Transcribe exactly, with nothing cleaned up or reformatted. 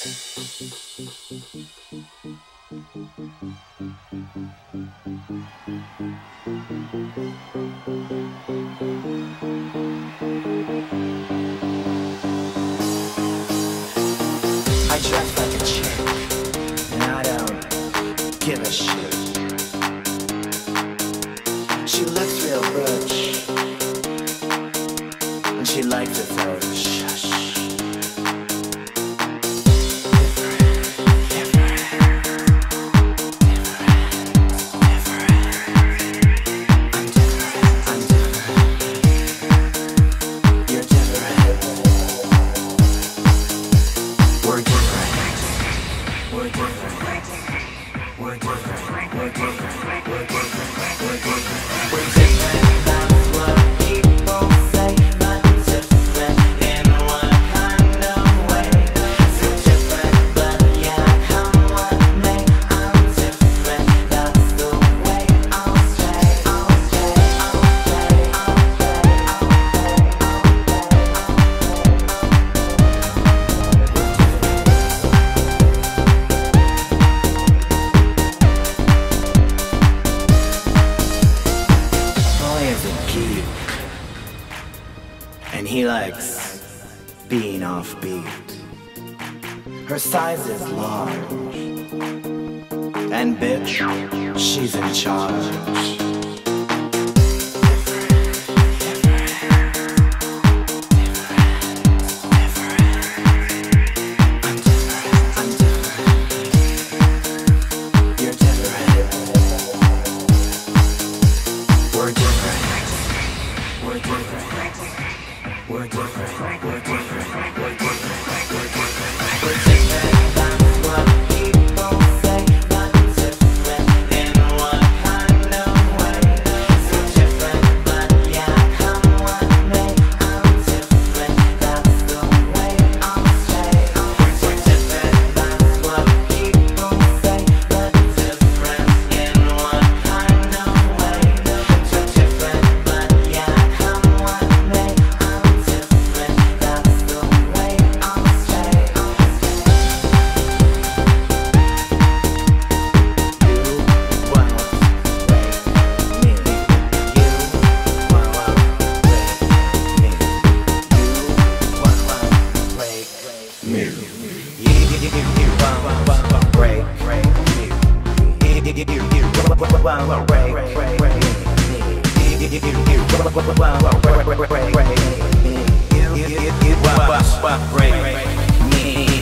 I dress like a chick, and I don't give a shit. She looks real butch, and she likes it so shush. And he likes being offbeat. Her size is large, and bitch, she's in charge. We're different, we're different, we're different, we're different, we're different. That's what people say. Not different in what kind of way? So different, but yeah, come what may. I'm different, that's the way I'll stay. We're different, that's what people say. Not different in what kind of way? So different, but yeah, come what may. Break me.